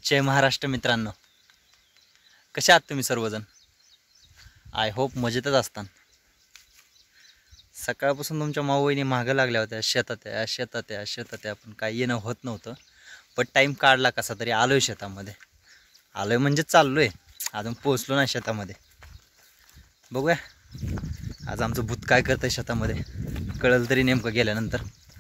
जय महाराष्ट्र मित्रांनो, कसे आहात तुम्ही सर्वजण? आय होप मजेतच असतात. सकाळपासून तुमच्या माऊबहिणी मागं लागल्या होत्या, शेतात पण काही येणं होत नव्हतं. पण टाईम काढला कसा तरी आलोय शेतामध्ये. आलोय म्हणजे चाललोय, अजून पोचलो नाही शेतामध्ये. बघूया आज आमचं भूत काय करतंय शेतामध्ये, कळलं तरी नेमकं गेल्यानंतर.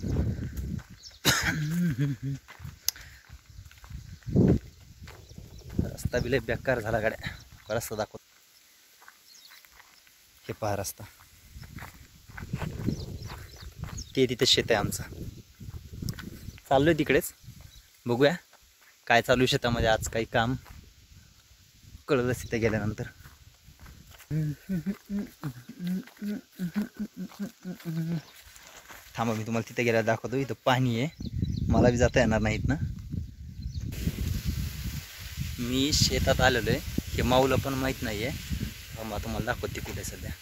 रस्ता बिले बेकार झाला गाड्या. रस्ता दाखव, हे पहा रस्ता. ते तिथे शेत आहे आमचं. चाललोय तिकडेच, बघूया काय चालू शेतामध्ये आज. काही काम कळलंच तिथे गेल्यानंतर. थांबा, मी तुम्हाला तिथे गेल्यावर दाखवतो. इथं पाणी आहे, मला बी जाता येणार नाहीत ना. मी शेतात आलेलो आहे, हे माऊला पण माहीत नाही आहे. थांबा, तुम्हाला दाखवते कुठे सध्या.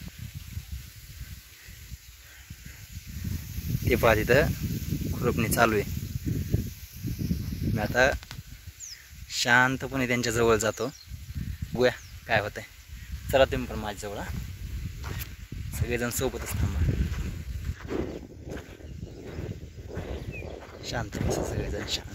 ते पहा तिथं खुरपणी चालू आहे. मी आता शांतपणे त्यांच्या जवळ जातो, बघूया काय होतंय. चला तुम्ही पण माझ्याजवळ, सगळेजण सोबतच थांबा. शांत बसा सगळेजण, शांत.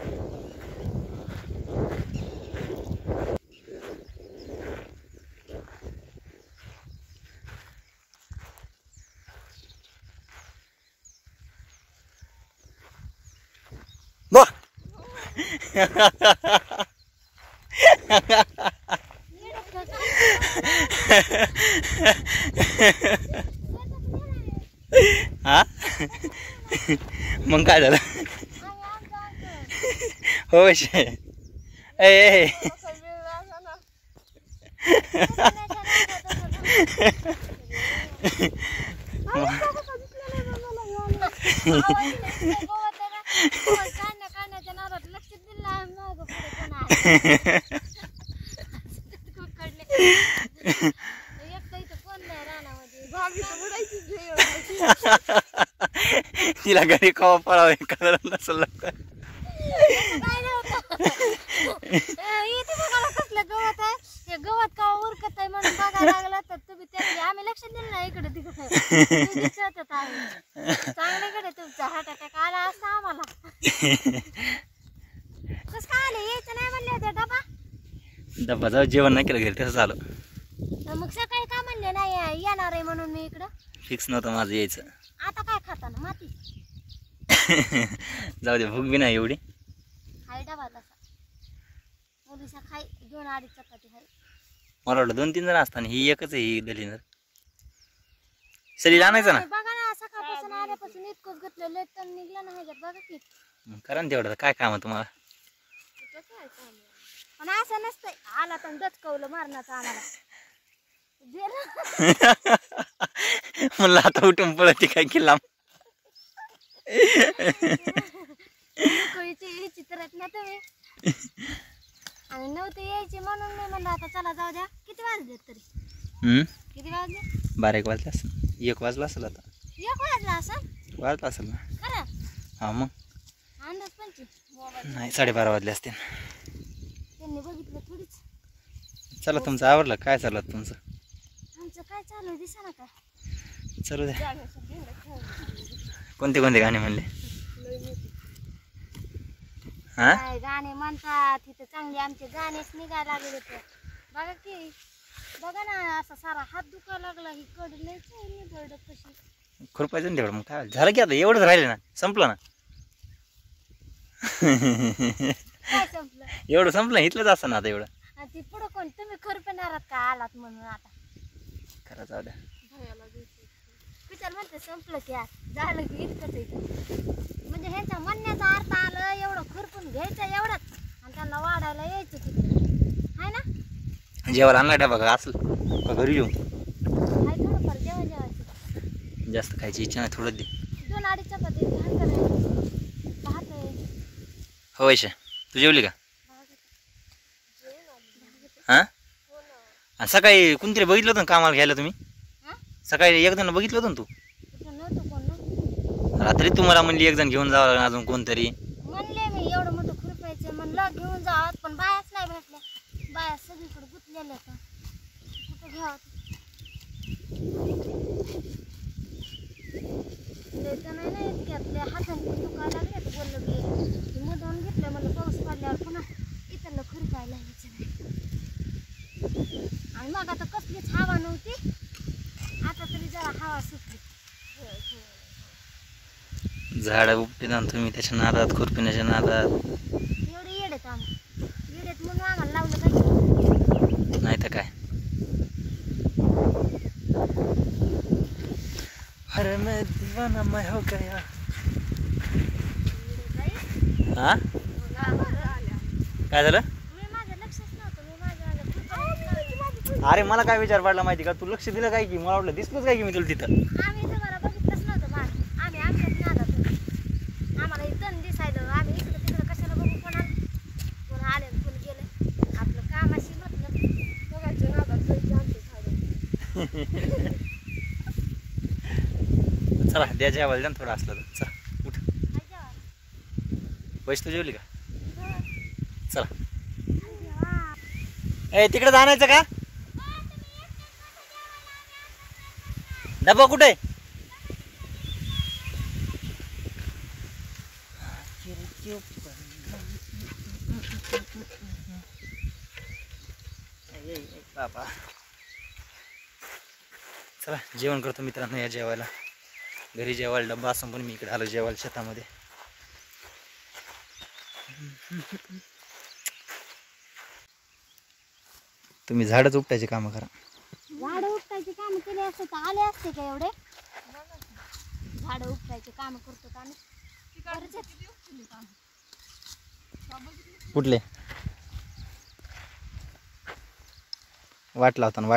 हा मग काय झालं? हो ए तिला घरी खावा पळावे कलर नसल लागतं. गवत का उरकत आहे म्हणून बघायला लागला तर तुम्ही त्या आम्ही लक्ष दिलं नाही इकडे तिकडे. चांगल्याकडे तुमचा हार्ट अटॅक आला असता आम्हाला. कसं काय आले? यायचं नाही म्हणले होते. डबा जाऊ, जेवण नाही केलं घरी, तसं झालं. मग सकाळी का म्हणले नाही येणार आहे म्हणून? मी इकडं फिक्स नव्हतं माझं यायचं. आता काय खाता ना माती? जाऊ दे, भूक बी नाही एवढी. हाय डबा तसा मुलीचा खाय 2-2.5 चपाती हाय. मला वाटलं 2-3 जण असताना ही एकच आहे, ही दलिंदर. सलील आणायचं ना. बघा ना, सकाळपासून आल्यापासून इतकंच घेतलं, लेट तर निघला ना ह्याच्यात. बघा की करा ना तेवढं. काय काम आहे तुम्हाला? पण असं नसतंय, आला तर दचकवलं मारण्याचं आम्हाला. म्हणलं आता उठून पळते काय की लांब. यायची तर ना तुम्ही, आणि नव्हते यायची म्हणून मी म्हणलं आता चला जाऊ द्या. किती वाजले तरी? किती वाजले? 12 वाजले असेल, 1 वाजला असेल. आता 1 वाजला असं वाजला असेल ना. खरं? हा मग अंदाज पंची नाही, 12:30 वाजले असते. त्यांनी बघितलं थोडीच. चला, तुमचं आवडलं? काय चाललं तुमचं? आमचं काय चालू आहे दिसा ना का. चलू द्या. कोणते कोणते गाणे म्हणले? हा, काय गाणे म्हणतात तिथं, चांगले आमचे गाणेच निघायला लागले होते. बघा की, बघा ना, असा सारा हात दुखायला लागला. ही कड नाही कशी खुरपायचं ना तेवढं. मग काय झालं की आता एवढंच राहिले ना, संपलं ना. काय संपलं? एवढं संपलं, इथलंच असं ना आता एवढं. आणि ती पुढं कोण? तुम्ही खरपणारात का आलात म्हणून? आता खरं जाऊ द्या. विचार म्हणते संपलं की आज झालं की इतकंच इथं. म्हणजे ह्यांच्या म्हणण्याचा अर्थ आलं एवढं खुरपून घ्यायचं एवढंच, आणि त्यांना वाढायला यायचं तिकडे, हाय ना? जेवायला आणला डबा का असेल का घरी येऊ? हाय थोडंफार जेवायचं. जास्त खायची इच्छा नाही, थोडं दे. 2-2.5 चपाती भात आहे. हो वैशा, तू जेवली का? हा, आणि सकाळी कोणतरी बघितलं होतं कामाला घ्यायला तुम्ही? सकाळी एक जण बघितलं होतं ना तू? रात्री तुम्हाला म्हणली एक जण घेऊन जावं लागणार, अजून कोणतरी म्हणले. मी एवढं मोठं खुरपायचं म्हणलं घेऊन जा गावात पण बायाच नाही भेटल्या. बाया सगळीकडे गुंतलेल्या तर कुठं घ्यावं द्यायचं नाही ना इतक्यातल्या हाताने पण दुखायला लागले तर बोललं की मुद्दाम घेतलं मला पाऊस पडल्यावर पुन्हा इथलं खुरपायला यायचं नाही. आणि मग आता कसलीच हवा नव्हती, आता तरी जरा हवा सुटली. झाडं उपटे ना तुम्ही त्याच्या नादात, खुरपिण्याच्या नादात. एवढे येडेत आम्ही, येडेत म्हणून आम्हाला लावलं पाहिजे. नाही तर काय. अरे मैं दीवाना मैं हो गया. हा काय झालं? मी माझं लक्षच नव्हतं. मी माझ्या अरे मला काय विचार पडला माहिती का, तू लक्ष दिलं काय की, मला वाटलं दिसलंच काय की मी तुला तिथं. आम्ही तुम्हाला बघितलंच नव्हतं मार. आम्ही आमच्यात नादात होतो. आम्हाला इथं दिसायलं. आम्ही इकडं तिकडं कशाला बघू, कोणाला कोण आले कोण गेले. आपलं कामाशी म्हटलं बघायचं नादात जायचं आमचे झाडं. चला द्या जेवायला द्या ना थोडं असलं तर. चला उठ. काय जेवायला? पैसे तू जेवली का? बरं. चला. जेवा. ए तिकडे जाण्याचं का? डबा कुठे? बाबा चला जेवण करतो मित्रांनो. या जेवायला घरी जेवायला डब्बा असून पण मी इकडे आलो जेवायला शेतामध्ये. तुम्ही झाडच उपटायचे कामं करा. झाडं उपटायचे काम केले असते तर आले असते का एवढे? झाडं उपटायचे काम करतो आम्ही. कुठले वाट लावता ना वाट?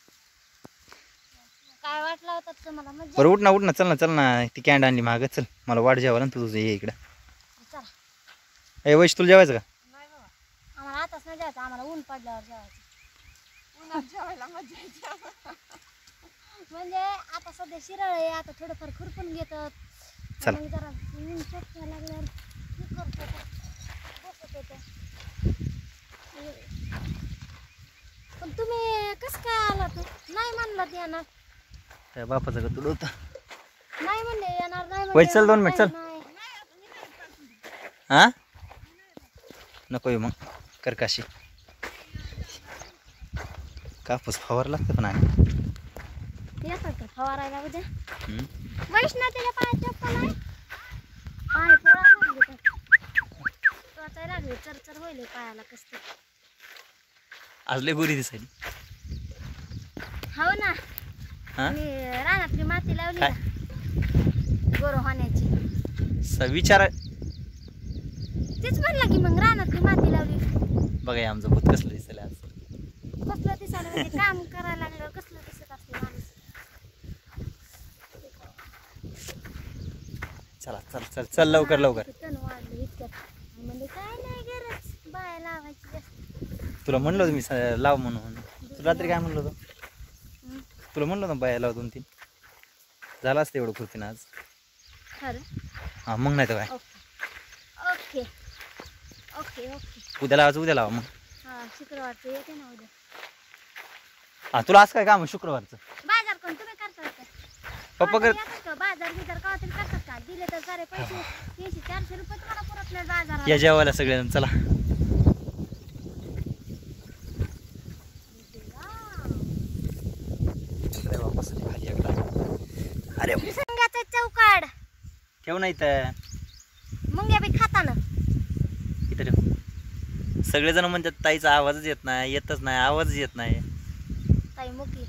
काय वाट लावतात तुम्हाला? मजा. बरं उठ ना चल ना ती कॅन्ड आणली मागं. चल मला वाट जेवायला ना तुझं ये इकडं. चला. ए वैश तुला जेवायचं का? नाही बाबा, आम्हाला आताच नाही जायचं. आम्हाला ऊन पडल्यावर जेवायचं. उन्हात जेवायला मजा येते. म्हणजे आता सध्या शिराळ आहे, आता थोडंफार खुरपून घेतात. चला. मग जरा ऊन चटका लागल्यावर हे करतो बसत होतं. पण तुम्ही कसं काय आलात? नाही म्हणलात येणार. त्या बापाचं का तुला होतं? नाही म्हणले येणार नाही वैश चल 2 मिनिट चल. नाही. हा नको येऊ मग कर काशी. कापूस फवार लागतं पण आहे. येतात का फवारायला उद्या? हम्म. वैष्णव त्याच्या पायात चप्पल आहे. पाय पळायला लागले तर टोचायला लागले. चरचर होईल पायाला कसं. आज लय गोरी दिसायली. हो ना. हा मी रानातली माती लावली काय? ना गोर होण्याची. विचार तीच म्हणलं की मग रानातली माती लावली. बघा हे आमचं भूत कसलं दिसलं आज. कसलं दिसायला म्हणजे काम करायला लागल्यावर कसलं दिसत असते माणूस. चला चल चल चल लवकर लवकर. तण वाढलं इतक्यात. म्हणजे काय नाही गरज बाया लावायची जास्त. तुला म्हणलं होतं मी लाव म्हणून. तू रात्री काय म्हणलं होतं? तुला म्हणलं ना बाया लाव 2-3. झालं असतं एवढं खुर्तीनं आज. खरं. हा मग नाही तर काय. Okay okay okay. उद्या लावायचं उद्या लावा मग. हा शुक्रवारचं येते ना उद्या. हा तुला आज काय काम आहे शुक्रवारचं? बाजार कोण तुम्ही करतात का? पप्पा कर. येतात का बाजार बिजार का तरी करतात का? दिले तर सारे पैसे 300-400 रुपये तुम्हाला पुरत नाही बाजारात. या जेवायला सगळ्यांना चला. अरे संघाचं चौकाड ठेव नाही तर मुंग्या बी खाताना. इथं ठेव. सगळेजण म्हणतात ताईचा आवाजच येत नाही, येतच नाही, आवाजच येत नाही. ताई मुकी.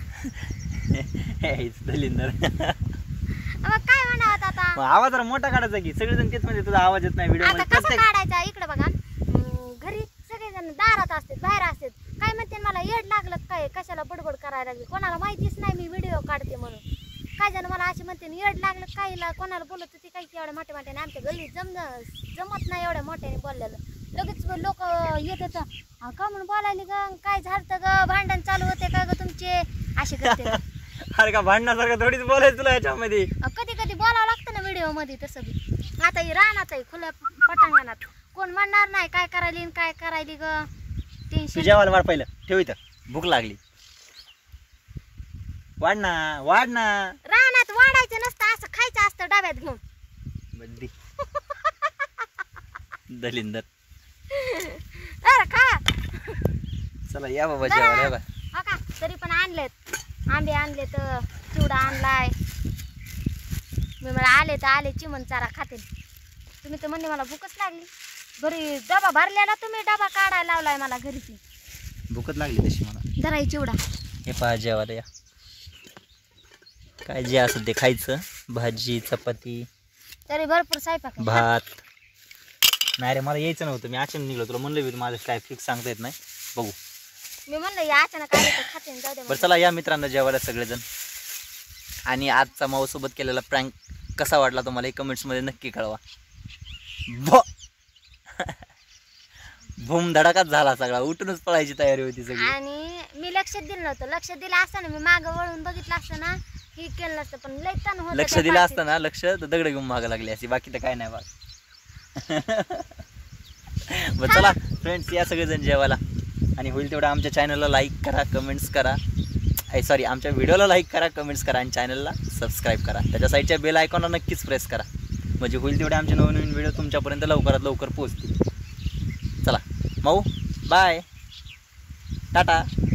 दलिंदर मग काय म्हणावं आता? आवाज जरा मोठा काढायचा की. सगळेजण तेच म्हणजे तुझा आवाज येत नाही व्हिडिओ आता मध्ये. कसं काढायचा? इकडे बघा. घरी सगळेजण दारात असतात, बाहेर असतात. काय म्हणते मला येड लागलं काय? कशाला बडबड करायला लागली? कोणाला माहितीच नाही मी व्हिडिओ काढते म्हणून. काय जण मला असे म्हणते येड लागलं काहीला. कोणाला बोलत होती काय की एवढ्या मोठ्या मोठ्याने. आमच्या गल्लीत जमत नाही एवढ्या मोठ्याने बोललेलं. लगेच लोक येत होतं का म्हणून बोलायला ग? काय झालं ग? भांडण चालू होते का ग तुमचे? असे करते. अरे का भांडणासारखं थोडीच बोलायचं तुला याच्यामध्ये. कधी कधी बोलावं लागतं ना व्हिडिओ मध्ये तसं बी. आता ही रानात आहे खुल्या पटांगणात. कोण म्हणणार नाही काय करायली आणि काय करायली ग. तू टेन्शन जेवायला वाढ पहिलं, ठेव इथं भूक लागली. वाढ ना वाढ ना. रानात वाढायचं नसतं, असं खायचं असतं डब्यात घेऊन. बद्दी दलिंदर. अरे खा. चला या बाबा जेवायला. या बा हा का तरी पण आणलेत, आंबे आणलेत, चिवडा आणलाय. मी मला आले तर आले चिमण चारा खाते. तुम्ही तर म्हणले मला भूकच लागली. घरी डबा भरलेला, तुम्ही डबा काढायला लावलाय मला घरीच. भूकच लागली तशी मला. जरा हे चिवडा. हे पहा जेवायला या. काय जे असं ते खायचं. भाजी चपाती तरी भरपूर स्वयंपाक आहे. भात. नाही रे मला यायचं नव्हतं, मी अचानक निघलो. तुला म्हणलं मी माझं काय फिक्स सांगता येत नाही. बघू. मी म्हणलं या अचानक आले तर खाते आणि जाऊ दे बरं म्हणलं. चला या मित्रांनो जेवायला सगळेजण. आणि आजचा माऊसोबत केलेला प्रँक कसा वाटला तुम्हाला कमेंट्समध्ये नक्की कळवा. भूम धडाकाच झाला सगळा, उठूनच पळायची तयारी होती सगळी. आणि मी लक्ष दिलं नव्हतं. लक्ष दिलं असतं ना, मी मागं वळून बघितलं असतं ना, ही केलं नसतं. पण लय तण होतं लक्ष त्या दिलं पाठीत. असतं ना, लक्ष तर दगड घेऊन मागं लागली अशी, बाकी तर काय नाही बघ. बरं चला फ्रेंड्स या सगळेजण जेवायला. आणि होईल तेवढं आमच्या चॅनलला लाईक करा, कमेंट्स करा. सॉरी आमच्या व्हिडिओला लाईक करा, कमेंट्स करा आणि चॅनलला सबस्क्राईब करा. त्याच्या साईडच्या बेल आयकॉनला नक्कीच प्रेस करा, म्हणजे होईल तेवढे आमचे नवीन व्हिडिओ तुमच्यापर्यंत लवकरात लवकर पोहोचतील. चला माऊ बाय, टाटा.